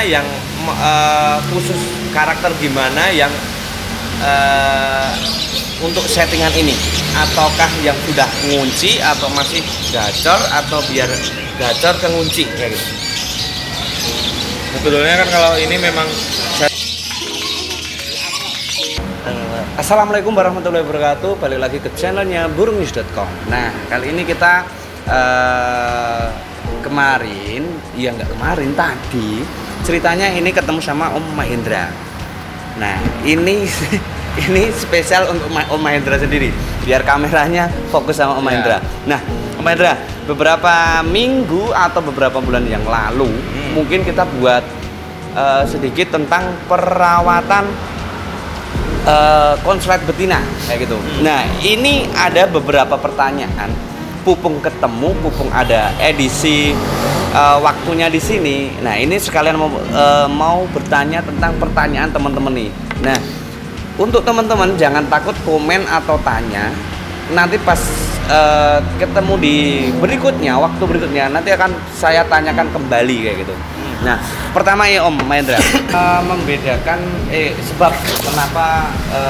gimana yang khusus karakter gimana yang untuk settingan ini, ataukah yang sudah ngunci atau masih gacor atau biar gacor ke ngunci kayak gitu. Sebetulnya kan kalau ini memang Assalamualaikum warahmatullahi wabarakatuh. Balik lagi ke channelnya burungnews.com. Nah, kali ini kita tadi ceritanya ini ketemu sama Om Mahendra. Nah, ini spesial untuk Om Mahendra sendiri, biar kameranya fokus sama Om Mahendra. Nah, Om Mahendra, beberapa minggu atau beberapa bulan yang lalu mungkin kita buat sedikit tentang perawatan konslet betina kayak gitu. Nah, ini ada beberapa pertanyaan. Pupung ketemu, Pupung ada edisi waktunya di sini. Nah, ini sekalian mau bertanya tentang pertanyaan teman-teman nih. Nah, untuk teman-teman jangan takut komen atau tanya. Nanti pas ketemu di berikutnya, waktu berikutnya nanti akan saya tanyakan kembali kayak gitu. Nah, pertama ya Om Mahendra, membedakan sebab kenapa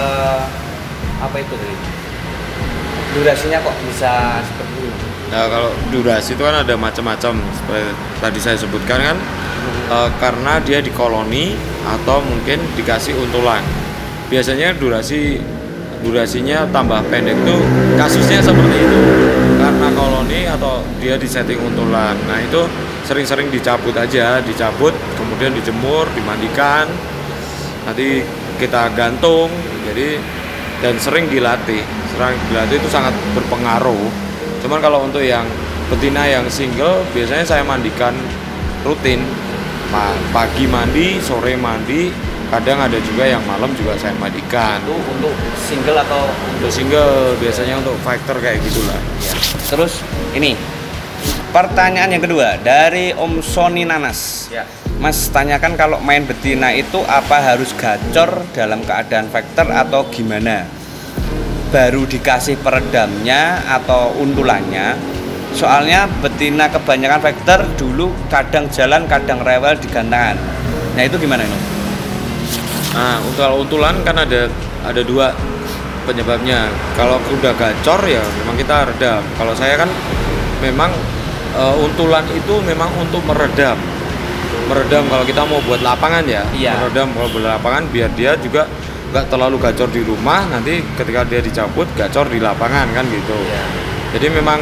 apa itu tadi? Durasinya kok bisa seperti ini? Nah, kalau durasi itu kan ada macam-macam seperti tadi saya sebutkan kan, karena dia di koloni atau mungkin dikasih untulan. Biasanya durasinya tambah pendek tuh kasusnya seperti itu karena koloni atau dia disetting untulan. Nah, itu sering-sering dicabut kemudian dijemur, dimandikan, nanti kita gantung, jadi dan sering dilatih itu sangat berpengaruh. Cuman kalau untuk yang betina yang single biasanya saya mandikan rutin, pagi mandi, sore mandi, kadang ada juga yang malam juga saya mandikan. Itu untuk single atau untuk single biasanya untuk factor kayak gitulah ya. Terus ini pertanyaan yang kedua dari Om Sony Nanas ya. Mas tanyakan kalau main betina itu apa harus gacor dalam keadaan factor atau gimana? Baru dikasih peredamnya atau untulannya? Soalnya betina kebanyakan factor dulu kadang jalan kadang rewel di gantangan. Nah, itu gimana ini? Nah, untuk untulan kan ada dua penyebabnya. Kalau udah gacor ya memang kita redam. Kalau saya kan memang untulan itu memang untuk meredam kalau kita mau buat lapangan ya. Iya. Meredam kalau buat lapangan biar dia juga nggak terlalu gacor di rumah, nanti ketika dia dicabut gacor di lapangan kan gitu. Iya. Jadi memang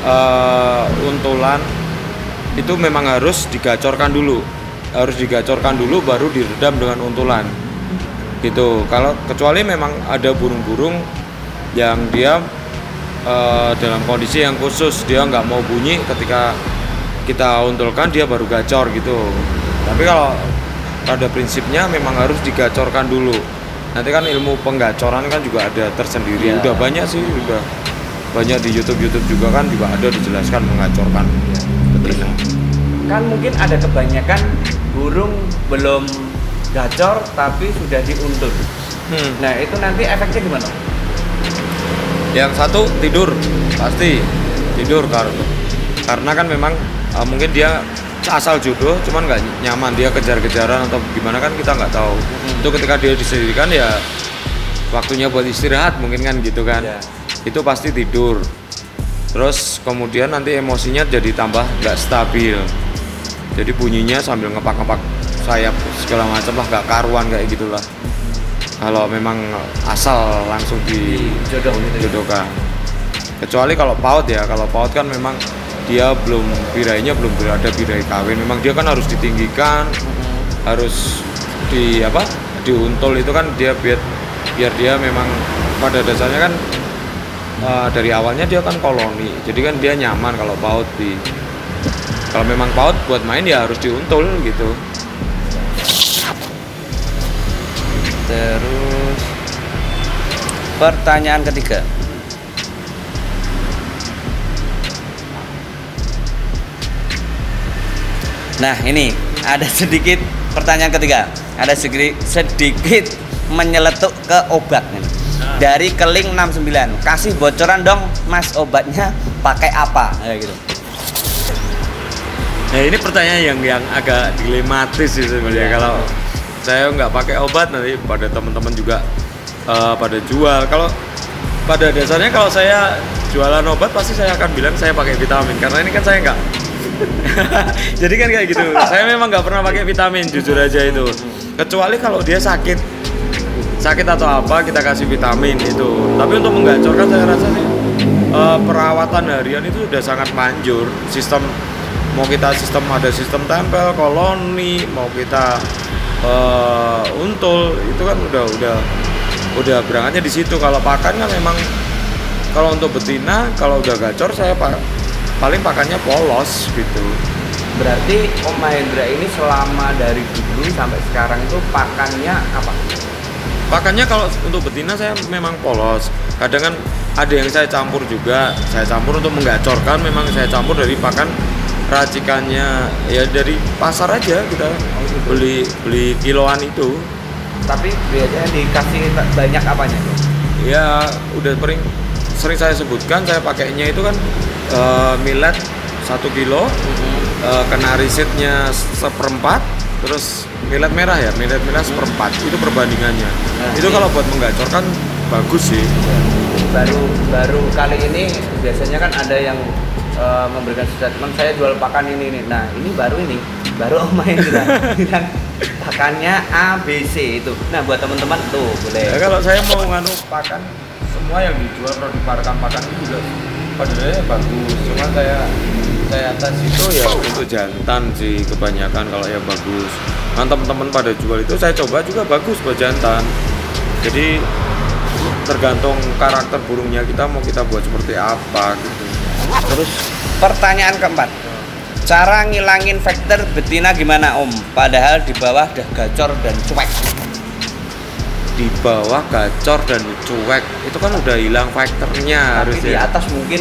untulan itu memang harus digacorkan dulu baru diredam dengan untulan gitu. Kalau kecuali memang ada burung-burung yang dia dalam kondisi yang khusus, dia nggak mau bunyi ketika kita untulkan, dia baru gacor gitu. Tapi kalau pada prinsipnya memang harus digacorkan dulu. Nanti kan ilmu penggacoran kan juga ada tersendiri. Udah banyak sih, udah banyak di YouTube juga kan juga ada dijelaskan mengacorkan betina. Kan mungkin ada kebanyakan burung belum gacor tapi sudah diuntul. Nah, itu nanti efeknya gimana? Yang satu tidur, pasti tidur karena kan memang mungkin dia asal jodoh cuman nggak nyaman, dia kejar-kejaran atau gimana kan kita nggak tahu. Itu ketika dia disendirikan ya waktunya buat istirahat mungkin kan gitu kan. Itu pasti tidur. Terus kemudian nanti emosinya jadi tambah nggak stabil, jadi bunyinya sambil ngepak-ngepak sayap segala macam lah, nggak karuan kayak gitulah. Kalau memang asal langsung dijodohkan. Kecuali kalau paut ya, kalau paut kan memang dia belum ada birahi kawin, memang dia kan harus ditinggikan, harus diuntul itu kan dia biar dia memang pada dasarnya kan dari awalnya dia kan koloni, jadi kan dia nyaman. Kalau memang paut buat main ya harus diuntul gitu. Terus pertanyaan ketiga, nah ini ada sedikit pertanyaan ketiga, ada sedikit menyeletuk ke obat nih. Dari Keling 69, kasih bocoran dong Mas, obatnya pakai apa? Kayak gitu. Nah ini pertanyaan yang agak dilematis sih sebenarnya. Kalau saya nggak pakai obat nanti pada teman-teman juga pada jual. Kalau pada dasarnya kalau saya jualan obat pasti saya akan bilang saya pakai vitamin, karena ini kan saya nggak. Jadi kan kayak gitu. Saya memang nggak pernah pakai vitamin, jujur aja itu. Kecuali kalau dia sakit atau apa kita kasih vitamin itu. Tapi untuk menggacorkan saya rasa sih perawatan harian itu sudah sangat manjur. Ada sistem tempel, koloni, mau kita untul, itu kan udah berangkatnya di situ. Kalau pakan kan memang, kalau untuk betina kalau udah gacor saya paling pakannya polos gitu. Berarti Om Mahendra ini selama dari dulu sampai sekarang itu pakannya apa? Pakannya kalau untuk betina saya memang polos. Kadang kan ada yang saya campur juga. Saya campur untuk menggacorkan, memang saya campur dari pakan racikannya ya dari pasar aja, kita beli kiloan itu. Tapi biasanya dikasih banyak apanya tuh? Ya udah sering saya sebutkan, saya pakainya itu kan millet 1 kilo, kenari seednya 1/4, terus millet merah ya, millet merah 1/4, itu perbandingannya. Itu kalau buat menggacorkan bagus sih. Baru kali ini biasanya kan ada yang memberikan statement saya jual pakan ini. Nah ini baru Om Mahendra bilang pakannya A, B, C itu. Nah buat teman-teman tuh boleh. Ya, kalau saya mau nganu pakan, semua yang dijual produk pakan itu juga padahal bagus. Cuma saya tes itu ya untuk jantan sih kebanyakan kalau yang bagus. Kan teman-teman pada jual itu saya coba juga bagus buat jantan. Jadi tergantung karakter burungnya, kita mau kita buat seperti apa gitu. Terus pertanyaan keempat, cara ngilangin faktor betina gimana Om? Padahal di bawah udah gacor dan cuek. Di bawah gacor dan cuek itu kan udah hilang faktornya harusnya. Di atas mungkin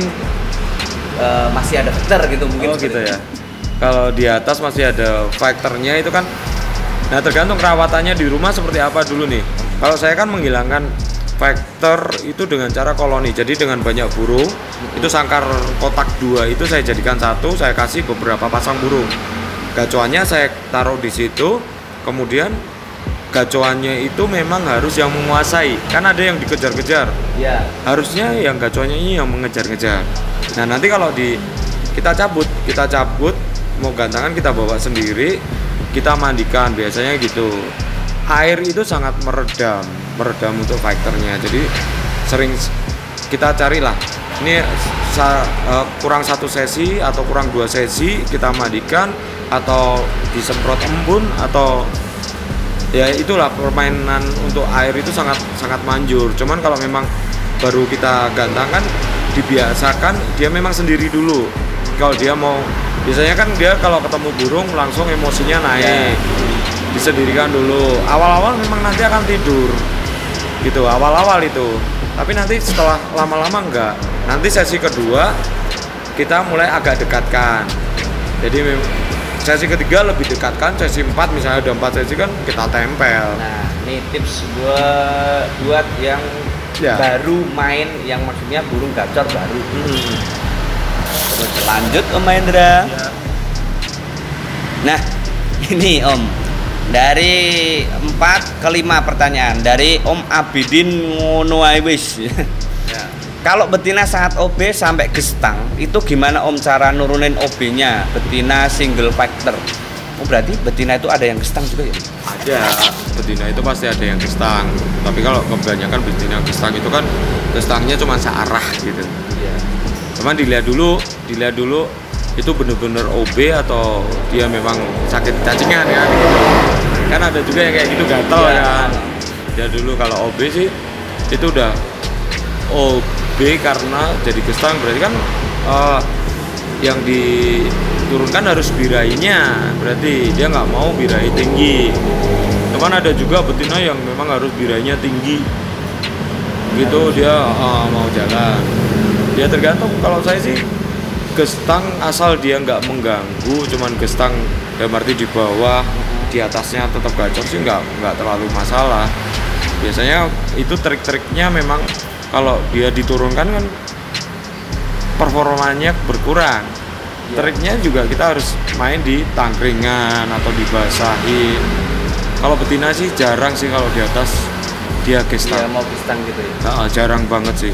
masih ada faktor gitu mungkin. Oh gitu ya. Kalau di atas masih ada faktornya itu kan. Nah tergantung perawatannya di rumah seperti apa dulu nih. Kalau saya kan menghilangkan faktor itu dengan cara koloni. Jadi dengan banyak burung, itu sangkar kotak 2 itu saya jadikan satu, saya kasih beberapa pasang burung. Gacoannya saya taruh di situ, kemudian gacoannya itu memang harus yang menguasai. Kan ada yang dikejar-kejar. Ya. Harusnya yang gacoannya ini yang mengejar-kejar. Nah, nanti kalau kita cabut, mau gantangan kita bawa sendiri, kita mandikan biasanya gitu. Air itu sangat meredam untuk faktornya. Jadi sering kita carilah ini kurang 1 sesi atau kurang 2 sesi kita mandikan atau disemprot embun, atau ya itulah permainan untuk air itu sangat manjur. Cuman kalau memang baru kita gantangkan, dibiasakan dia memang sendiri dulu. Kalau dia mau, biasanya kan dia kalau ketemu burung langsung emosinya naik. Disendirikan dulu. Awal-awal memang nanti akan tidur. Gitu, awal-awal itu. Tapi nanti setelah lama-lama enggak. Nanti sesi kedua kita mulai agak dekatkan. Jadi sesi ketiga lebih dekatkan, sesi 4 misalnya ada 4 sesi kan kita tempel. Nah, ini tips buat yang baru main, yang maksudnya burung gacor baru. Terus lanjut Om Mahendra. Ya. Nah, ini Om. Dari 4 ke 5 pertanyaan dari Om Abidin ngono ae wis. Ya. Kalau betina saat OB sampai gestang, itu gimana Om cara nurunin OB-nya? Betina single factor. Oh, berarti betina itu ada yang gestang juga ya? Ada, betina itu pasti ada yang gestang. Tapi kalau kebanyakan betina gestang itu kan gestangnya cuma searah gitu. Iya. Cuman dilihat dulu itu bener-bener OB atau dia memang sakit cacingan kan gitu. Kan ada juga yang kayak gitu gatel kan. Ya dulu kalau OB sih itu udah OB karena jadi gestang, berarti kan yang diturunkan harus birainya, berarti dia nggak mau birai tinggi. Cuman ada juga betina yang memang harus birainya tinggi gitu, dia mau jalan. Dia tergantung. Kalau saya sih gestang asal dia nggak mengganggu, cuman gestang ya berarti di bawah, di atasnya tetap gacor sih nggak terlalu masalah. Biasanya itu trik-triknya memang kalau dia diturunkan kan performanya berkurang. Triknya juga kita harus main di tangkringan atau dibasahin. Kalau betina sih jarang sih kalau di atas dia gestang. Iya, mau gestang gitu ya. Jarang banget sih.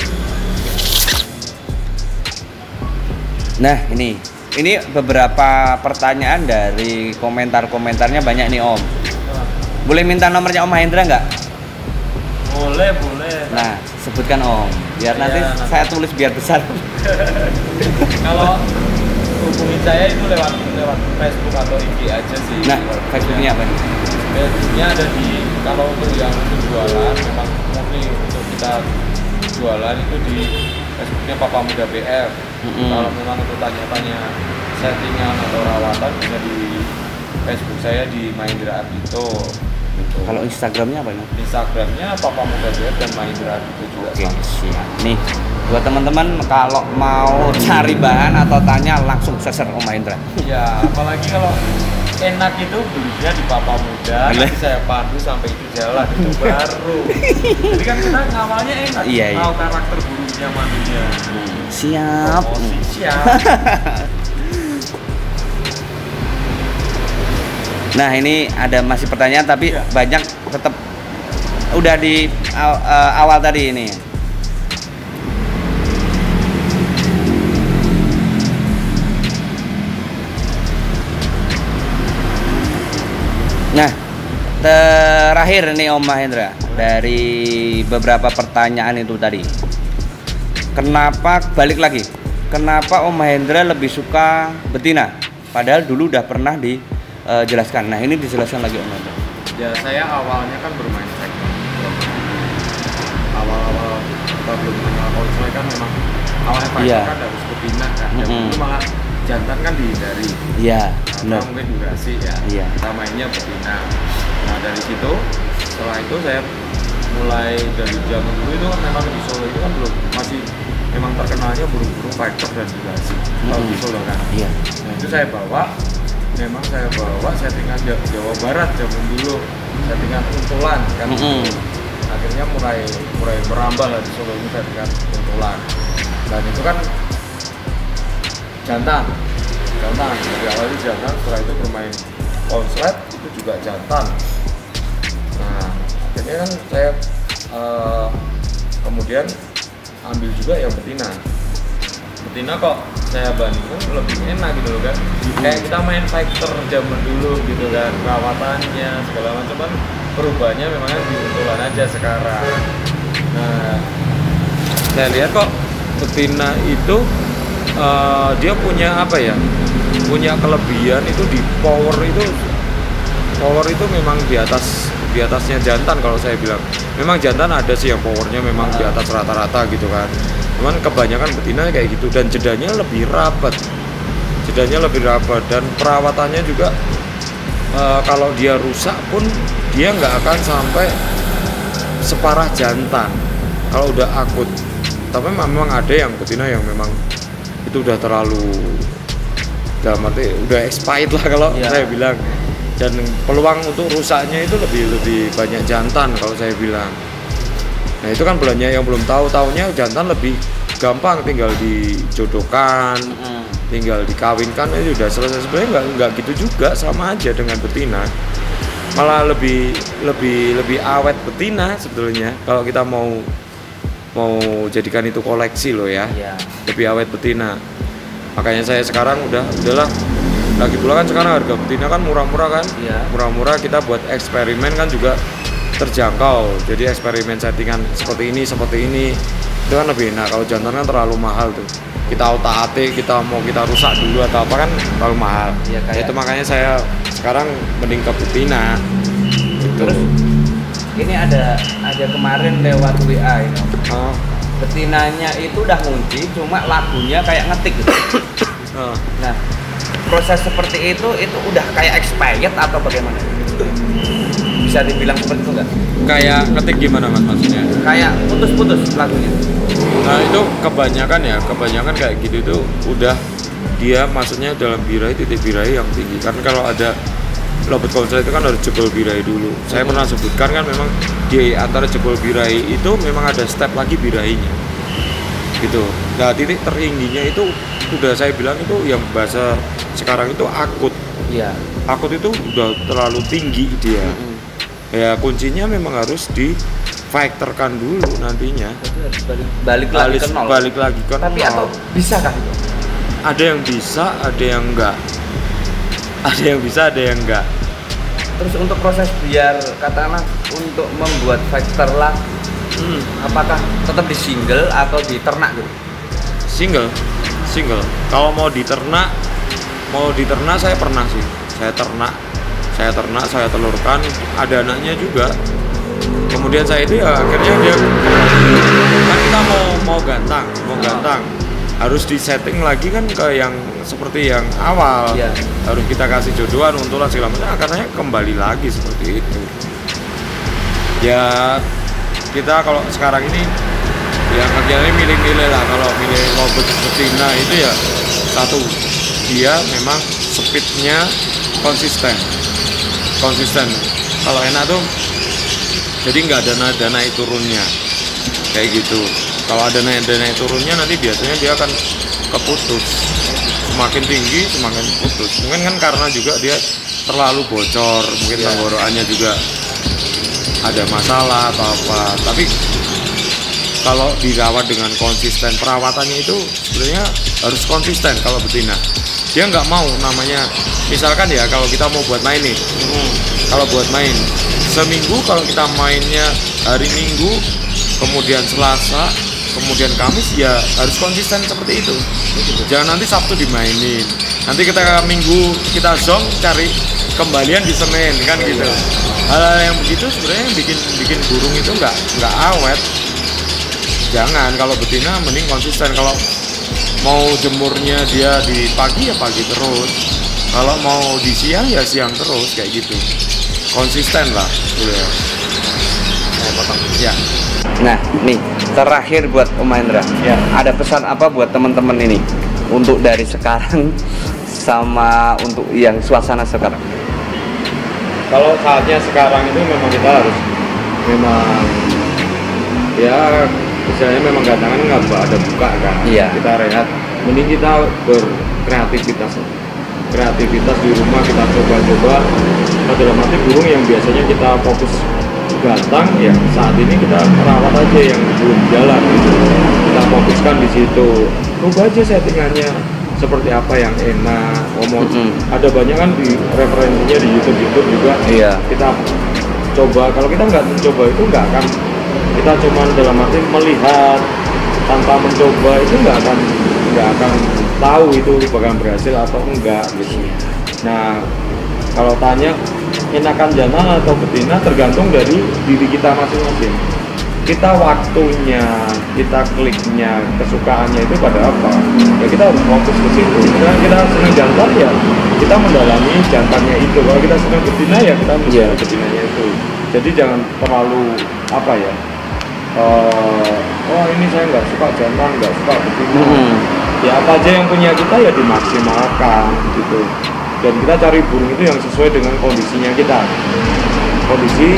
Nah, ini beberapa pertanyaan dari komentarnya banyak nih Om. Boleh minta nomornya Om Mahendra nggak? Boleh. Nah, sebutkan Om, biar nanti saya tulis biar besar. Kalau hubungin saya itu lewat Facebook atau IG aja sih. Nah, Facebooknya apa nih? Facebooknya ada di, kalau untuk yang jualan memang murni untuk kita jualan itu di Facebooknya Papa Muda BF. Kalau memang untuk tanya-tanya settingan atau rawatan bisa di Facebook saya di Mahendra Ardhito. Gitu. Kalau Instagramnya apa nih? Instagramnya Papa Muda BF dan Mahendra Ardhito juga. Oke, siap. Nih, buat teman-teman kalau mau cari bahan atau tanya langsung search Om Mahendra. Ya, apalagi kalau enak itu belinya di Papa Muda, nanti saya pandu sampai itu jalan itu baru. Jadi kan kita ngawalnya enak, Iya. tahu karakter burungnya mandunya. Siap. Promosi, siap. Nah, ini ada masih pertanyaan tapi banyak tetap udah di awal tadi ini. Nah, terakhir nih Om Mahendra dari beberapa pertanyaan itu tadi. Kenapa balik lagi? Kenapa Om Mahendra lebih suka betina? Padahal dulu udah pernah dijelaskan. Nah, ini dijelaskan lagi Om Mahendra. Ya, saya awalnya kan bermain sektor. Awal-awal kita belum mengenal konsol kan memang awalnya fighter kan harus betina kan. Dulu malah jantan kan dihindari. Iya, karena mungkin durasi ya. Iya. Kita mainnya betina. Nah, dari situ setelah itu saya mulai dari zaman dulu itu kan memang di Solo itu kan belum masih memang terkenalnya burung-burung fighter dan durasi. Kalau di Solo kan. Iya. Nah, itu saya bawa settingan Jawa Barat zaman dulu, settingan untulan kan. Akhirnya mulai merambah lah di Solo ini settingan untulan. Dan itu kan jantan dari awal itu jantan, setelah itu bermain konslet itu juga jantan. Nah, akhirnya kan saya kemudian ambil juga yang betina kok saya bandingkan lebih enak gitu loh kan. Kayak kita main fighter zaman dulu gitu kan, perawatannya segala macam kan perubahannya memang di untulan aja sekarang. Nah, Saya lihat kok betina itu dia punya apa ya? Punya kelebihan itu di power itu memang di atasnya jantan kalau saya bilang. Memang jantan ada sih yang powernya memang di atas rata-rata gitu kan. Cuman kebanyakan betina kayak gitu dan jedanya lebih rapat. Dan perawatannya juga kalau dia rusak pun dia nggak akan sampai separah jantan kalau udah akut. Tapi memang ada yang betina yang memang itu udah terlalu udah expired lah kalau saya bilang, dan peluang untuk rusaknya itu lebih banyak jantan kalau saya bilang. Nah, itu kan banyak yang belum taunya jantan lebih gampang, tinggal dijodohkan, tinggal dikawinkan itu udah selesai. Sebenarnya nggak gitu juga, sama aja dengan betina, malah lebih awet betina sebetulnya kalau kita mau jadikan itu koleksi loh ya. Lebih awet betina. Makanya saya sekarang udahlah, lagi pula kan sekarang harga betina kan murah-murah kan. Murah-murah, kita buat eksperimen kan juga terjangkau. Jadi eksperimen settingan seperti ini itu kan lebih enak. Kalau jantan kan terlalu mahal tuh, kita otak-atik, kita rusak dulu atau apa kan terlalu mahal. Itu makanya saya sekarang mending ke betina gitu. Terus ini ada kemarin lewat WA ini. Betinanya itu udah ngunci, cuma lagunya kayak ngetik gitu. Nah, proses seperti itu udah kayak expired atau bagaimana? Bisa dibilang seperti itu nggak? Kayak ngetik gimana mas maksudnya? Kayak putus-putus lagunya. Nah, itu kebanyakan kayak gitu itu udah dia maksudnya dalam birahi, titik birahi yang tinggi. Kan kalau ada lobet konsel itu kan harus jebol birahi dulu. Saya pernah sebutkan kan memang di antara jebol birahi itu memang ada step lagi birahinya gitu. Nah, titik tertingginya itu udah saya bilang itu yang bahasa sekarang itu akut. Iya. Akut itu udah terlalu tinggi dia. Ya kuncinya memang harus di factorkan dulu nantinya. Balik lagi ke nol. Balik lagi ke Tapi nol. atau bisakah itu? Ada yang bisa, ada yang enggak. Ada yang bisa, ada yang enggak. Terus untuk proses biar katakanlah untuk membuat factor lagi, apakah tetap di single atau di ternak gitu? Single. Kalau mau diternak saya pernah sih. Saya ternak, saya telurkan, ada anaknya juga. Kemudian saya itu ya akhirnya dia kan kita mau gantang, harus disetting lagi kan ke yang seperti yang awal. Iya. Harus kita kasih jodohan untulan segala macam, katanya kembali lagi seperti itu. Ya kita kalau sekarang ini yang akhirnya milih-milih lah. Kalau milih lobet betina itu ya satu, dia memang speednya konsisten. Kalau enak tuh jadi nggak ada naik turunnya kayak gitu. Kalau ada naik turunnya nanti biasanya dia akan keputus, semakin tinggi semakin putus. Mungkin kan karena juga dia terlalu bocor, mungkin tenggorokannya juga ada masalah atau apa. Tapi kalau dirawat dengan konsisten, perawatannya itu sebenarnya harus konsisten. Kalau betina dia nggak mau namanya, misalkan ya kalau kita mau buat main nih, kalau buat main seminggu, kalau kita mainnya hari Minggu, kemudian Selasa, kemudian Kamis, ya harus konsisten seperti itu. Jangan nanti Sabtu dimainin, nanti kita Minggu kita zong cari kembalian di Senin kan gitu. Hal-hal yang begitu sebenarnya yang bikin burung itu nggak awet. Jangan, kalau betina mending konsisten. Kalau mau jemurnya dia di pagi ya pagi terus, kalau mau di siang ya siang terus kayak gitu. Konsisten lah gitu ya. Ya. Nah, nih terakhir buat Om Mahendra. Ya. Ada pesan apa buat teman-teman ini untuk dari sekarang sama untuk yang suasana sekarang? Kalau saatnya sekarang itu memang kita harus memang ya misalnya memang gantangan nggak ada buka kan. Iya. Kita rehat, mending kita berkreativitas di rumah, kita coba-coba. Nah, dalam arti burung yang biasanya kita fokus gantang, ya saat ini kita merawat aja yang belum jalan gitu. Kita fokuskan di situ, coba aja settingannya seperti apa yang enak. Ada banyak kan di referensinya di YouTube juga. Iya. Kita coba, kalau kita nggak mencoba itu nggak akan, kita cuman dalam arti melihat tanpa mencoba itu nggak akan tahu itu bakal berhasil atau enggak gitu. Nah, kalau tanya enakan jantan atau betina tergantung dari diri kita masing-masing. Kita waktunya, kita kliknya, kesukaannya itu pada apa? Ya kita harus fokus ke situ. Karena kita senang jantan ya kita mendalami jantannya itu. Kalau kita senang betina ya kita mendalami betinanya itu. Jadi jangan terlalu apa ya? Oh ini saya nggak suka jantan, nggak suka betina. Ya apa aja yang punya kita ya dimaksimalkan gitu. Dan kita cari burung itu yang sesuai dengan kondisinya kita. Kondisi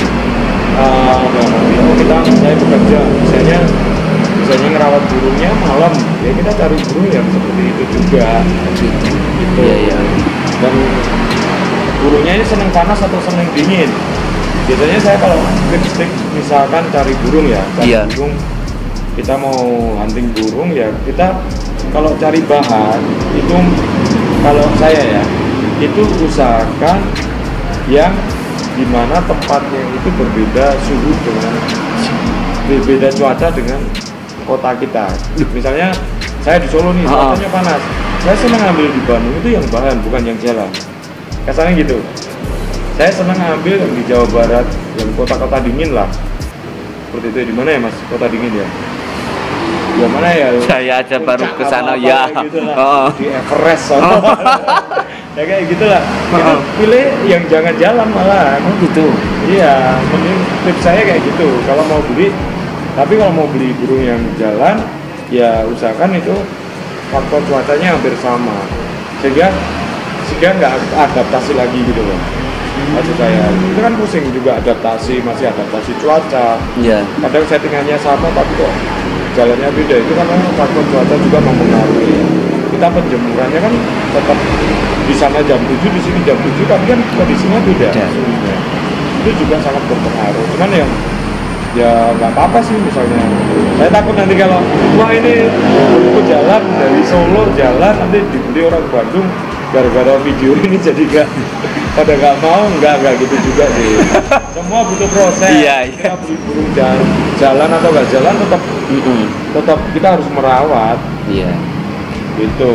saya bekerja, misalnya ngerawat burungnya malam, ya kita cari burung yang seperti itu juga. Gitu. Iya. Dan burungnya ini seneng panas atau seneng dingin. Biasanya saya kalau ketik misalkan cari burung ya, burung, kita mau hunting burung ya kita kalau cari bahan itu, kalau saya ya itu usahakan yang dimana tempatnya itu berbeda suhu dengan berbeda cuaca dengan kota kita. Misalnya saya di Solo nih, cuacanya panas, saya senang ambil di Bandung itu yang bahan bukan yang jalan, kasarnya gitu. Saya senang ambil yang di Jawa Barat, yang kota-kota dingin lah, seperti itu. Di mana ya Mas kota dingin ya? Yang mana ya? Saya aja baru ke sana ya. Gitu di Everest ya kayak gitulah. Kita pilih yang jangan jalan malah. Gitu. Iya, mending tips saya kayak gitu. Kalau mau beli, tapi kalau mau beli burung yang jalan, ya usahakan itu faktor cuacanya hampir sama, sehingga nggak adaptasi lagi gitu loh. Maksud saya, itu kan pusing juga masih adaptasi cuaca. Iya. Kadang settingannya sama tapi kok jalannya beda, itu kan faktor cuaca juga mempengaruhi. kita penjemurannya kan tetap di sana jam 7, di sini jam 7, tapi kan kondisinya beda suhunya. Itu juga sangat berpengaruh. Cuman yang ya nggak apa-apa sih, misalnya saya takut nanti kalau wah ini aku jalan dari Solo jalan nanti dibeli orang Bandung gara-gara video ini jadi pada nggak mau, nggak gitu juga sih. Semua butuh proses. Iya. Kita beli burung jalan atau nggak jalan tetap kita harus merawat. Iya. Gitu.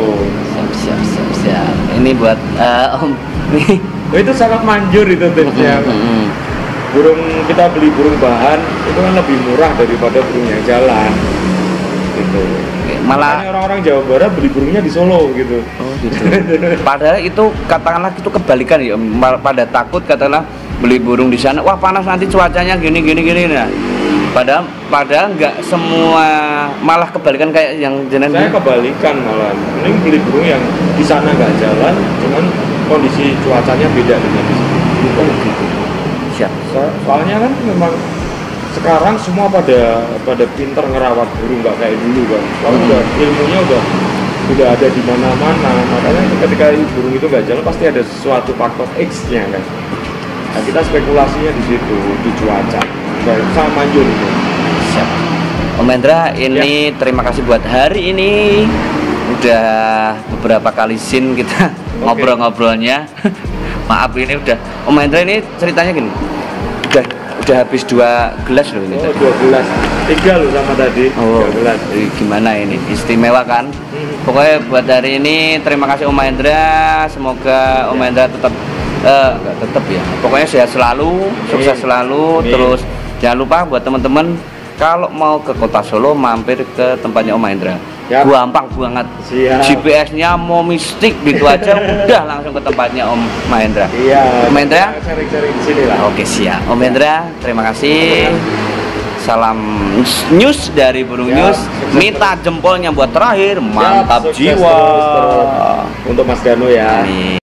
Siap. Ini buat Om. Itu sangat manjur itu tipsnya. Burung kita beli burung bahan itu kan lebih murah daripada burung yang jalan gitu. Malah orang-orang Jawa Barat beli burungnya di Solo gitu. Oh gitu. Padahal itu katakanlah itu kebalikan ya, pada takut katakanlah beli burung di sana, wah panas nanti cuacanya gini. Nah, padahal nggak semua, malah kebalikan kayak yang jenengan. Saya kebalikan malah, mending beli burung yang di sana nggak jalan, cuman kondisi cuacanya beda dengan di sini. Oh gitu. Siap. Soalnya kan memang sekarang semua pada pinter ngerawat burung, nggak kayak dulu kan. Kalau udah ilmunya udah ada di mana-mana, makanya ketika burung itu nggak jalan pasti ada suatu faktor X-nya kan. Nah, kita spekulasinya di situ, di cuaca. Sama manjur itu. Siap. Om Hendra, ini terima kasih buat hari ini. Udah beberapa kali scene kita ngobrol-ngobrolnya. Maaf ini udah Om Hendra ini ceritanya gini. Udah habis 2 gelas loh ini. Oh, 2 gelas. 3 loh sama tadi. Oh, 3 gelas. Gimana ini? Istimewa kan? Pokoknya buat hari ini terima kasih Om Hendra. Semoga Om Hendra tetap tetap ya. Pokoknya sehat selalu, sukses selalu. Terus jangan lupa buat teman-teman kalau mau ke Kota Solo mampir ke tempatnya Om Hendra. Yap. Gampang banget. GPS-nya mau mistik gitu aja udah langsung ke tempatnya Om Mahendra. Iya. Om Hendra? Cari-cari di sini lah. Oke, siap. Om Hendra, terima kasih. Salam news dari Burung News. Minta jempolnya buat terakhir. Mantap Sukses jiwa. terus. Untuk Mas Dano ya. Amin.